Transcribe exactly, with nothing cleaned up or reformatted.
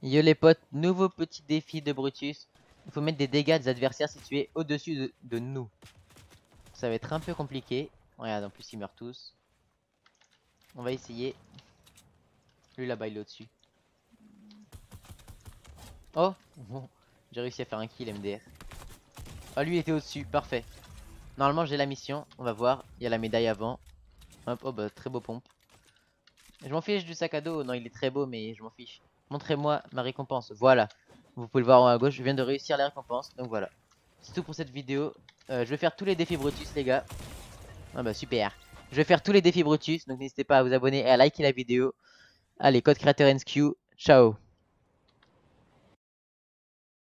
Yo les potes, nouveau petit défi de Brutus. Il faut mettre des dégâts des adversaires situés au-dessus de, de nous. Ça va être un peu compliqué. Regarde, en plus ils meurent tous. On va essayer. Lui là-bas il est au-dessus. Oh bon, j'ai réussi à faire un kill M D R. Ah lui il était au-dessus, parfait. Normalement j'ai la mission, on va voir. Il y a la médaille avant. Hop, oh bah très beau pompe. Je m'en fiche du sac à dos, non il est très beau mais je m'en fiche. Montrez-moi ma récompense, voilà. Vous pouvez le voir en haut à gauche, je viens de réussir la récompense, donc voilà. C'est tout pour cette vidéo. Euh, je vais faire tous les défis Brutus les gars. Ah bah super. Je vais faire tous les défis Brutus, donc n'hésitez pas à vous abonner et à liker la vidéo. Allez, code créateur N S Q, ciao.